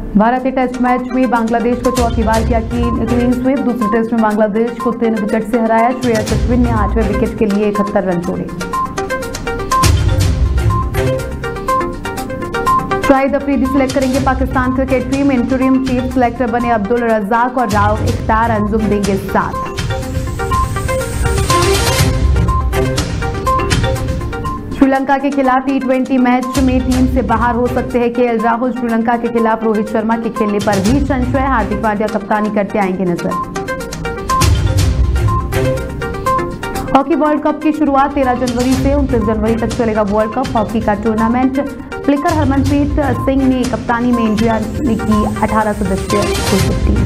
भारत के test match में बांग्लादेश को चौथी बार किया क्लीन स्वीप। दूसरे टेस्ट में बांग्लादेश को 3 विकेट से हराया। श्रेयस अश्विन ने 8वें विकेट के लिए 71 रन जोड़े। शाहिद अफरीदी सिलेक्ट करेंगे Pakistan cricket team. Interim chief selector बने अब्दुल रज्जाक और राव इख्तार अंजुम देंगे साथ। श्रीलंका के खिलाफ T20 मैच में टीम से बाहर हो सकते हैं केएल राहुल। श्रीलंका के खिलाफ रोहित शर्मा के खेलने पर भी संशय। हार्दिक पांड्या कप्तानी करते आएंगे नजर। हॉकी वर्ल्ड कप की शुरुआत 13 जनवरी से 29 जनवरी तक चलेगा वर्ल्ड कप हॉकी का टूर्नामेंट। फ्लिकर हरमनप्रीत सिंह ने कप्तानी में इंडिया ने की 18 सदस्यीय टीम।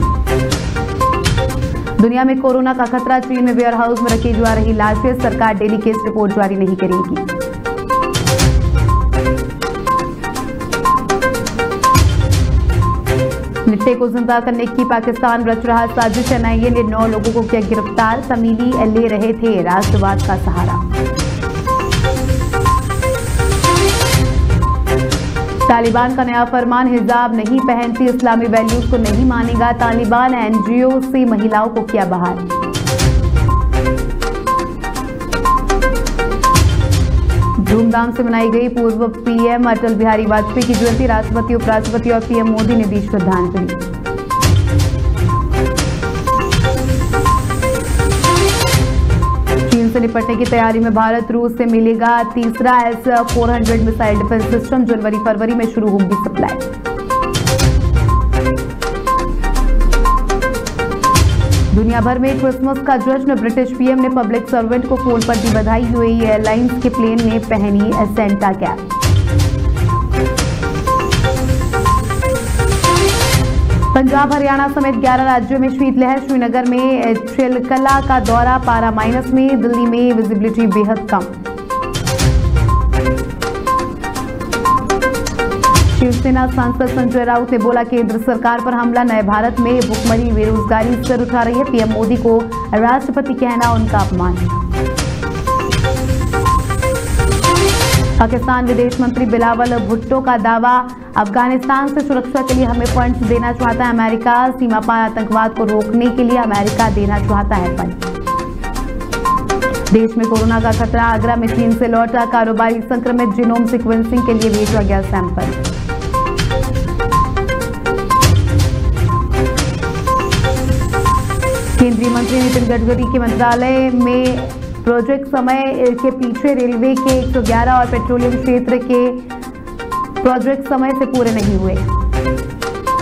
दुनिया में कोरोना का खतरा। चीन में वेयर हाउस में रखी जा रही लाशें। सरकार डेली केस रिपोर्ट जारी नहीं करेगी। निट्टे को जिंदा करने की पाकिस्तान रच रहा साजिश। एनआईए ने 9 लोगों को किया गिरफ्तार। तमीली ले रहे थे राष्ट्रवाद का सहारा। तालिबान का नया फरमान। हिजाब नहीं पहनती इस्लामी वैल्यूज को नहीं मानेगा। तालिबान एनजीओ से महिलाओं को किया बाहर। धूमधाम से मनाई गई पूर्व पीएम अटल बिहारी वाजपेयी की जयंती। राष्ट्रपति, उपराष्ट्रपति और पीएम मोदी ने दी श्रद्धांजलि। चीन से निपटने की तैयारी में भारत। रूस से मिलेगा तीसरा S-400 मिसाइल डिफेंस सिस्टम। जनवरी-फरवरी में शुरू होगी सप्लाई। दुनिया भर में क्रिसमस का जश्न। ब्रिटिश पीएम ने पब्लिक सर्वेंट को फोन पर दी बधाई। यूएई एयरलाइंस के प्लेन ने पहनी सेंटा कैप। पंजाब, हरियाणा समेत 11 राज्यों में शीतलहर। श्रीनगर में चिलकला का दौरा। पारा माइनस में। दिल्ली में विजिबिलिटी बेहद कम। शिवसेना सांसद संजय राउत ने बोला केंद्र सरकार पर हमला। नए भारत में भुखमरी बेरोजगारी सर उठा रही है। पीएम मोदी को राष्ट्रपति कहना उनका अपमान। पाकिस्तान विदेश मंत्री बिलावल भुट्टो का दावा। अफगानिस्तान से सुरक्षा के लिए हमें फंड्स देना चाहता है अमेरिका। सीमा पार आतंकवाद को रोकने के लिए अमेरिका देना चाहता है फंड। देश में कोरोना का खतरा। आगरा में चीन से लौटा कारोबारी संक्रमित। जीनोम सीक्वेंसिंग के लिए भेजा गया सैंपल। केंद्रीय मंत्री नितिन गडकरी के मंत्रालय में प्रोजेक्ट समय के पीछे। रेलवे के 111 और पेट्रोलियम क्षेत्र के प्रोजेक्ट समय से पूरे नहीं हुए।